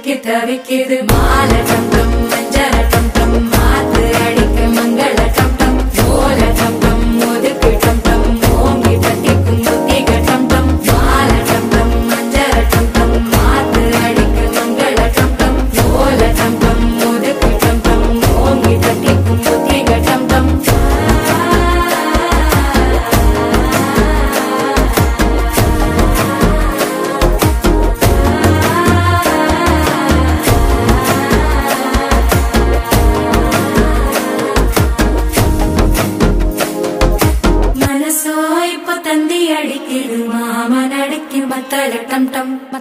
சிக்கி தவிக்குது மாலை டம் டம் மஞ்சள டம் டம் மாத்து அடிக்க மங்கள டம் டம் ஓல டம் டம் ஒதுக்கு டம் டம் ஓங்கி தட்டிக்கும் புத்திக டம் டம் மாலை டம் டம் மஞ்சள டம் டம் மாத்து அடிக்க மங்கள டம் டம் ஓல டம் டம் ஒதுக்கு டம் டம் ஓங்கி தட்டிக்கும் புத்திக டம் டம் தந்தி அடிக்குது மாமன் அடிக்கு மத்தள டம் டம்